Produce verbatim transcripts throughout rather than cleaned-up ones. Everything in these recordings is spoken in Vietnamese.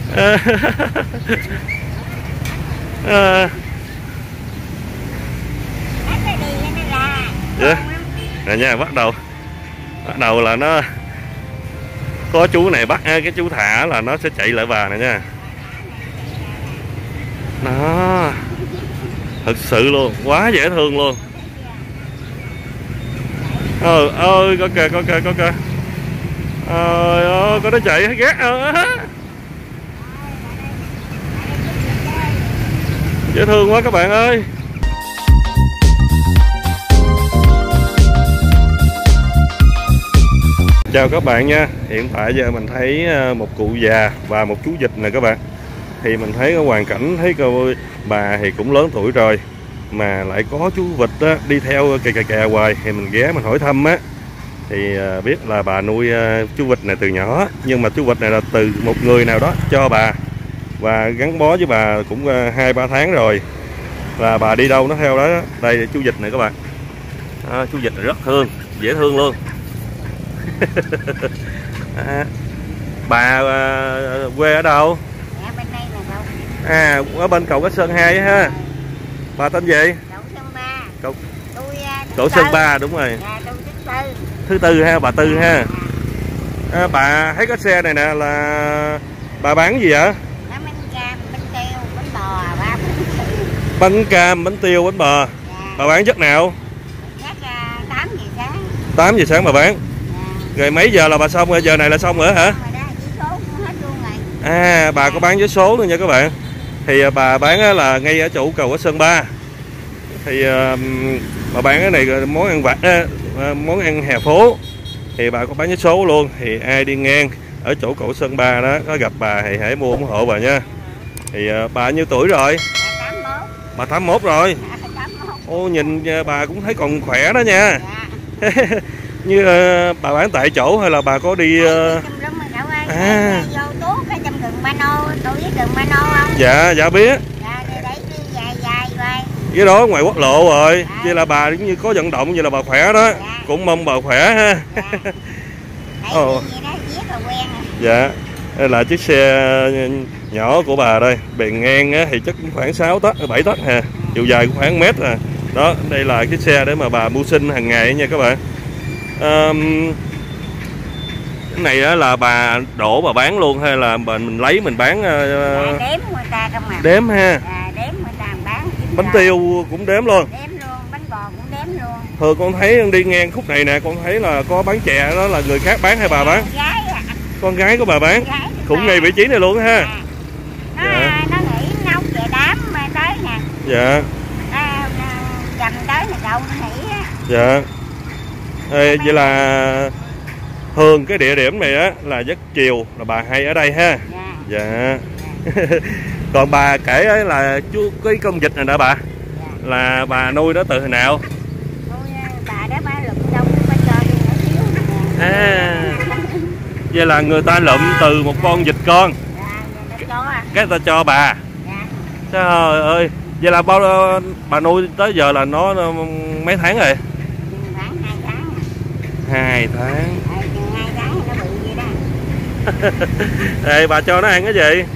à, à. Dạ. Nè nha, bắt đầu bắt đầu là nó có chú này bắt cái chú thả là nó sẽ chạy lại bà này nha. Đó, thật sự luôn, quá dễ thương luôn. Ờ ơi, có kìa, có kìa, có kìa. Trời ơi, có nó chạy hết ghét rồi. Dễ thương quá các bạn ơi. Chào các bạn nha. Hiện tại giờ mình thấy một cụ già và một chú vịt nè các bạn. Thì mình thấy cái hoàn cảnh, thấy cô bà thì cũng lớn tuổi rồi mà lại có chú vịt á, đi theo kè kè kè hoài. Thì mình ghé mình hỏi thăm á, thì biết là bà nuôi chú vịt này từ nhỏ. Nhưng mà chú vịt này là từ một người nào đó cho bà, và gắn bó với bà cũng hai ba tháng rồi. Và bà đi đâu nó theo đó. Đây là chú vịt này các bạn. À, chú vịt này rất thương, dễ thương luôn. À, bà à, quê ở đâu? Dạ, bên đây là đâu? À, ở bên cầu Cái Sơn hai ha. Bà tên gì? Cậu Sơn Ba. Cậu Tôi uh, Cậu Sơn Ba, đúng rồi. Dạ, tôi thứ tư. Thứ tư ha, bà Tư ha. À, bà thấy cái xe này nè là bà bán gì vậy? Bánh cam, bánh tiêu, bánh bò, ba bánh. Bánh cam, bánh tiêu, bánh bò. Dạ. Bà bán giấc nào? Giấc uh, tám giờ sáng. tám giờ sáng bà bán. Dạ. Rồi mấy giờ là bà xong rồi? Giờ này là xong rồi hả? Rồi đó, chỉ số cũng hết luôn rồi. À, bà có bán vé số nữa nha các bạn. Thì bà bán là ngay ở chỗ cầu Cái Sơn Ba. Thì bà bán cái này món ăn vặt, món ăn hè phố. Thì bà có bán vé số luôn. Thì ai đi ngang ở chỗ cầu Sơn Ba đó có gặp bà thì hãy mua ủng hộ bà nha. Thì bà bao nhiêu tuổi rồi? Bà tám mốt rồi. Ô, nhìn bà cũng thấy còn khỏe đó nha. Dạ. Như uh, bà bán tại chỗ hay là bà có đi uh... à. Vô tuốt cái trong rừng Mano, tôi biết rừng Mano không? Dạ, dạ biết. Dạ, để đi dài dài vậy. Cái đó ngoài quốc lộ rồi. Dạ. Vậy là bà cũng như có vận động, vậy là bà khỏe đó. Dạ. Cũng mong bà khỏe ha. Dạ. Ồ. Dạ, đây là chiếc xe nhỏ của bà đây. Bề ngang á, thì chắc khoảng sáu tấc, bảy tấc ha. Chiều dài cũng khoảng mét à. Đó, đây là cái xe để mà bà mưu sinh hàng ngày nha các bạn. Um, cái này á, là bà đổ bà bán luôn hay là mình lấy mình bán? Uh, dạ, đếm người ta không à. Đếm ha. Dạ, đếm người ta bán. Bánh rồi. Tiêu cũng đếm luôn. Đếm luôn, bánh bò cũng đếm luôn. Thường con thấy đi ngang khúc này nè, con thấy là có bán chè đó là người khác bán hay bà bán? Gái à. Con gái của bà bán. Gái cũng ngay vị trí này luôn ha. À. Nó, dạ. Nó nghỉ nấu về đám tới nè. Dạ. À, chầm tới là cậu nó nghỉ á. Dạ. Ê, vậy là thường cái địa điểm này á là giấc chiều là bà hay ở đây ha. Dạ. Dạ. Còn bà kể ấy là chú cái con vịt này nè bà. Dạ. Là bà nuôi đó từ hồi nào? Nuôi bà đó bà lụm trong bà cho đi nhỏ xíu nè. À. Vậy là người ta lụm từ một con vịt con. Dạ, người ta cho à. Cái ta cho bà. Dạ. Trời ơi. Vậy là bao bà nuôi tới giờ là nó mấy tháng rồi? Khoảng hai tháng. Hai tháng. Ờ, hai tháng nó bự vậy đó. Ê, bà cho nó ăn cái gì? Ăn,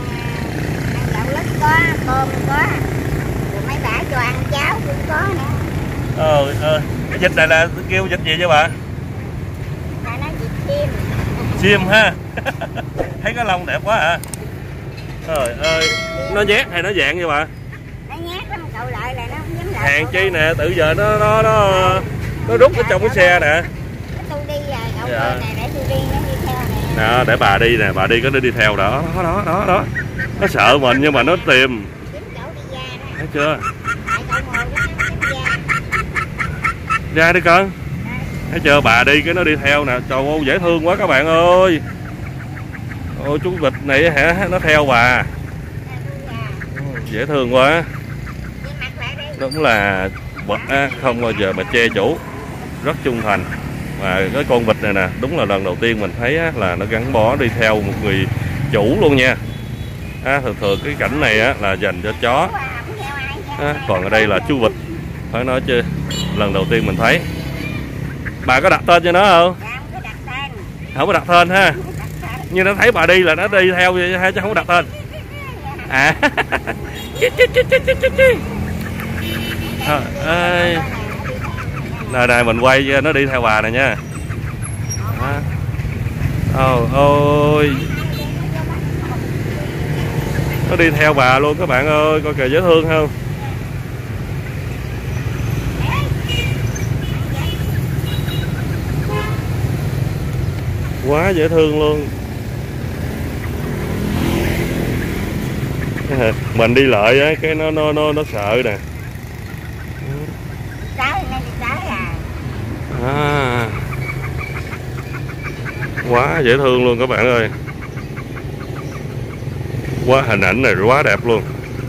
ăn gạo lứt có, cơm có. Rồi mấy bả cho ăn cháo cũng có nữa. Ờ, ờ. Cái vịt này là kêu vịt gì chứ bà? Ta nói vịt chim. Chim ha. Thấy cái lông đẹp quá hả? Trời ơi, nó nhét hay nó dạng vậy bà? Nó nhát lắm, cậu lại là nó không dám lại. Hàng chi nè, tự giờ nó nó nó nó rút ở trong cái xe nè. Tôi đi rồi, cậu dạ. Này để tôi đi, nó đi theo nè. Đó, để bà đi nè, bà đi có nó đi theo đó, đó, đó, đó, đó. Nó sợ mình nhưng mà nó tìm. Thấy chưa? Ra đi con. Thấy chưa, bà đi cái nó đi theo nè. Trời ơi, dễ thương quá các bạn ơi. Ôi, chú vịt này hả, nó theo bà. Dễ thương quá. Đúng là vật á, không bao giờ mà che chủ, rất trung thành. Và cái con vịt này nè, đúng là lần đầu tiên mình thấy á, là nó gắn bó đi theo một người chủ luôn nha. À, thường thường cái cảnh này á, là dành cho chó. À, còn ở đây là chú vịt, phải nói chứ lần đầu tiên mình thấy. Bà có đặt tên cho nó không? Không có đặt tên ha. như nó thấy bà đi là nó đi theo hay chứ không có đặt tên. À. Ơi. Này này mình quay nó đi theo bà này nha. Ôi ôi. Nó đi theo bà luôn các bạn ơi, coi kìa dễ thương không? Quá dễ thương luôn. Mình đi lợi á cái nó nó nó nó sợ nè. À. Quá dễ thương luôn các bạn ơi. Quá hình ảnh này quá đẹp luôn.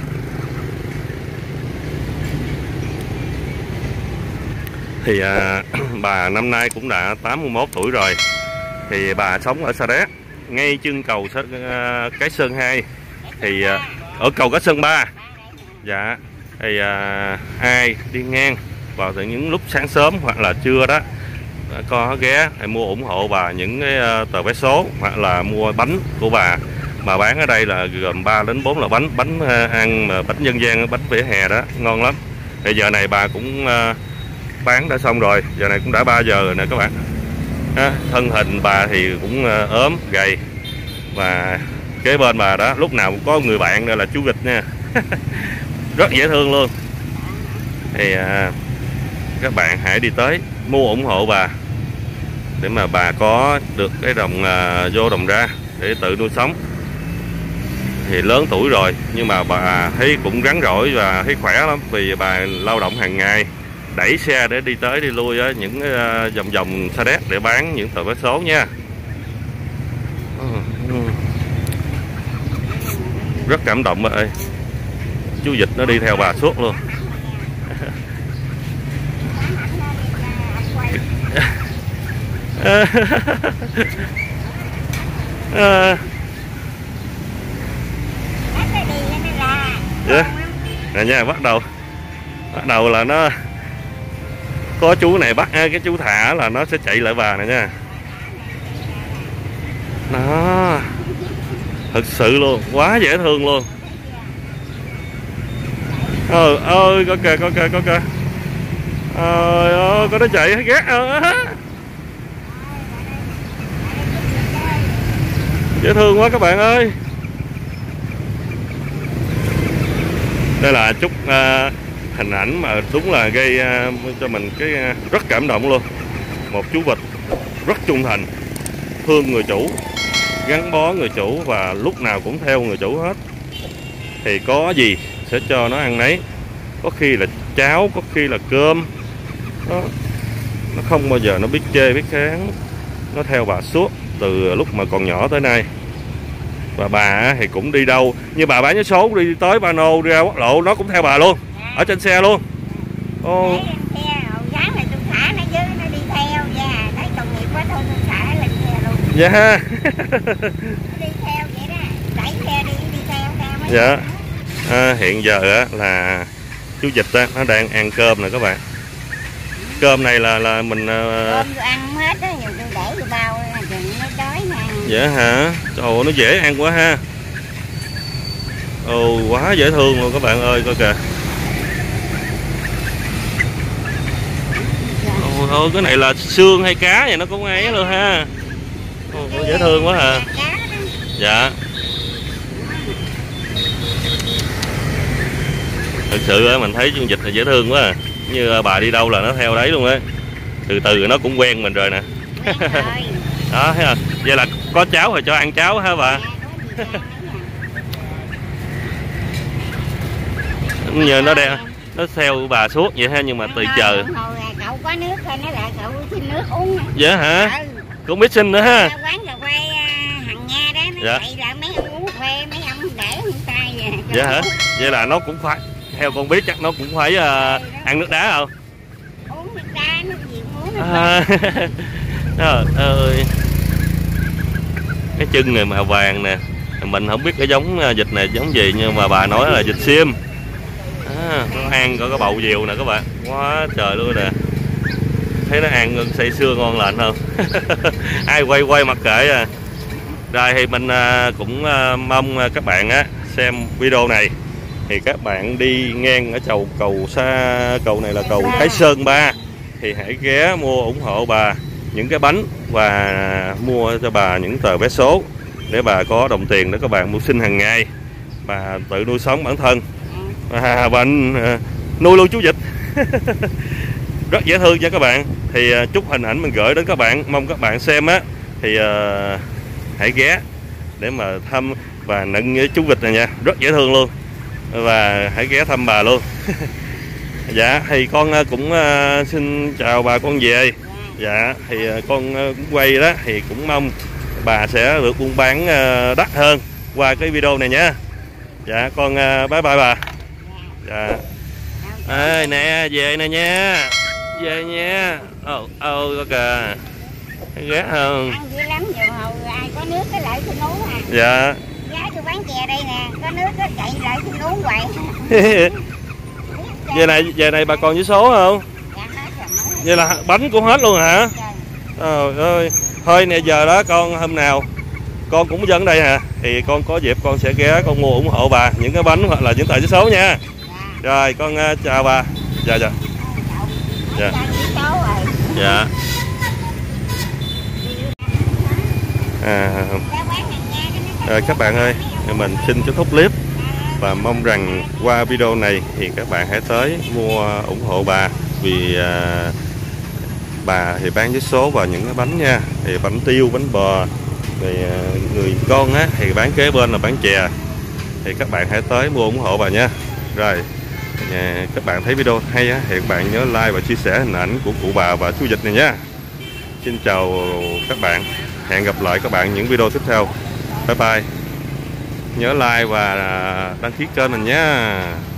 Thì à, bà năm nay cũng đã tám mươi mốt tuổi rồi. Thì bà sống ở Sa Đéc, ngay chân cầu à, Cái Sơn hai. Thì à, ở cầu Cái Sơn ba. Dạ. Thì à, ai đi ngang vào những lúc sáng sớm hoặc là trưa đó có ghé hay mua ủng hộ bà những cái tờ vé số hoặc là mua bánh của bà. Mà bán ở đây là gồm ba đến bốn là bánh bánh ăn mà bánh dân gian, bánh vỉa hè đó, ngon lắm. Thì giờ này bà cũng bán đã xong rồi, giờ này cũng đã ba giờ rồi nè các bạn. À, thân hình bà thì cũng ốm gầy và kế bên bà đó lúc nào cũng có người bạn đây là chú vịt nha. Rất dễ thương luôn. Thì à, các bạn hãy đi tới mua ủng hộ bà để mà bà có được cái đồng à, vô đồng ra để tự nuôi sống. Thì lớn tuổi rồi nhưng mà bà thấy cũng rắn rỏi và thấy khỏe lắm, vì bà lao động hàng ngày, đẩy xe để đi tới đi lui á, những uh, vòng vòng Sa Đéc để bán những tờ vé số nha. Rất cảm động bà ơi. Chú vịt nó đi theo bà suốt luôn. À. Yeah. Nè nha, bắt đầu bắt đầu là nó có chú này bắt cái chú thả là nó sẽ chạy lại bà này nha. Đó, thật sự luôn, quá dễ thương luôn. Ờ ơi có kìa có kìa có kìa. Trời ơi có nó chạy ghét rồi. Dễ thương quá các bạn ơi. Đây là chút uh, hình ảnh mà đúng là gây uh, cho mình cái uh, rất cảm động luôn. Một chú vịt rất trung thành, thương người chủ, gắn bó người chủ và lúc nào cũng theo người chủ hết. Thì có gì sẽ cho nó ăn nấy. Có khi là cháo, có khi là cơm. Đó. Nó không bao giờ nó biết chê biết kháng. Nó theo bà suốt từ lúc mà còn nhỏ tới nay. Và bà thì cũng đi đâu, như bà bán vé số đi tới Ba Nô, đi ra quốc lộ nó cũng theo bà luôn, ở trên xe luôn. Ô. Dạ. Đi theo vậy đó, đẩy xe đi đi theo theo. Dạ. À, hiện giờ á là chú vịt á nó đang ăn cơm nè các bạn. Cơm này là là mình uh... cơm tôi ăn không hết á, nhiều tôi để tôi bao chừng nó đói nè. Dạ hả? Trời, nó dễ ăn quá ha. Ồ, quá dễ thương luôn các bạn ơi, coi kìa. Ồ, ôi, cái này là xương hay cá vậy nó cũng ấy luôn ha. Ồ, dễ thương quá hả? Dạ. Thực sự á mình thấy con vịt là dễ thương quá à. Như bà đi đâu là nó theo đấy luôn á. Từ từ nó cũng quen mình rồi nè. Đó thấy không? Vậy là có cháu rồi cho ăn cháo hả bà? Nhờ nó đeo nó theo bà suốt vậy ha, nhưng mà từ chờ cậu có nước thôi nó lại cậu xin nước uống. Dạ hả? Cũng biết xin nữa ha. Quán cà phê Hằng Nga đó nó dạ. Vậy là mấy ông uống phê mấy ông để không tay vậy. Dạ hả? Vậy là nó cũng phải, theo con biết chắc nó cũng phải uh, ăn nước đá không? Uống nước đá, nước gì cũng uống. À, trời ơi. Cái chân này màu vàng nè. Mình không biết cái giống vịt này giống gì, nhưng mà bà nói là vịt xiêm. À, nó ăn có cái bầu diều nè các bạn. Quá trời luôn nè. Thấy nó ăn say sưa ngon lành không? Ai quay quay mặc kệ à. Rồi thì mình cũng mong các bạn á xem video này thì các bạn đi ngang ở chầu cầu xa cầu này là cầu Thái Sơn ba thì hãy ghé mua ủng hộ bà những cái bánh và mua cho bà những tờ vé số để bà có đồng tiền để các bạn mưu sinh hàng ngày, bà tự nuôi sống bản thân và bạn nuôi luôn chú vịt. Rất dễ thương nha các bạn. Thì chút hình ảnh mình gửi đến các bạn, mong các bạn xem á thì uh, hãy ghé để mà thăm và nựng chú vịt này nha, rất dễ thương luôn, và hãy ghé thăm bà luôn. Dạ thì con cũng uh, xin chào bà, con về. Dạ thì uh, con uh, quay đó thì cũng mong bà sẽ được buôn bán uh, đắt hơn qua cái video này nha. Dạ con uh, bye bye bà. Dạ à, nè về nè nha, về nha. Ồ ồ có kìa, ghét không? Ăn dữ lắm, nhiều hồi ai có nước cái lại xin uống à. Dạ. Giá tôi bán chè đây nè, có nước có chạy lại xin uống hoài. Về này về này bà còn với số không? Dạ hết rồi. Vậy là bánh cũng hết luôn hả? Trời ơi. Thôi nè giờ đó con hôm nào con cũng dẫn đây hả? Thì con có dịp con sẽ ghé con mua ủng hộ bà những cái bánh hoặc là những tờ giấy số nha. Dạ. Rồi con uh, chào bà. Dạ dạ. Dạ. Dạ. À, à, các bạn ơi, mình xin kết thúc clip và mong rằng qua video này thì các bạn hãy tới mua ủng hộ bà, vì à, bà thì bán vé số và những cái bánh nha, thì bánh tiêu, bánh bò, rồi à, người con á thì bán kế bên là bán chè, thì các bạn hãy tới mua ủng hộ bà nha. Rồi à, các bạn thấy video hay á thì các bạn nhớ like và chia sẻ hình ảnh của cụ bà và chú vịt này nha. Xin chào các bạn, hẹn gặp lại các bạn những video tiếp theo. Bye bye. Nhớ like và đăng ký kênh mình nhé.